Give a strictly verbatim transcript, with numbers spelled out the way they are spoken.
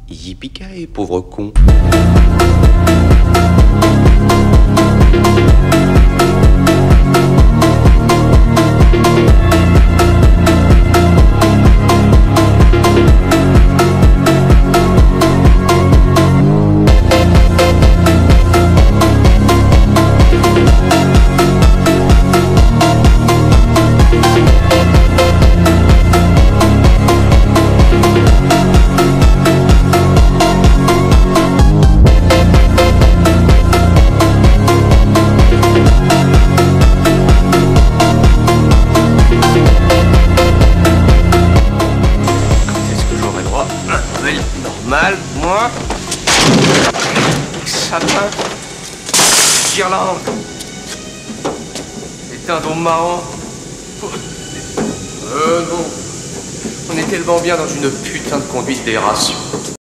Yippee-ki-yay, pauvre con. Normal, moi, sapin, guirlande, et dindons marrants. Euh non, on est tellement bien dans une putain de conduite d'aération.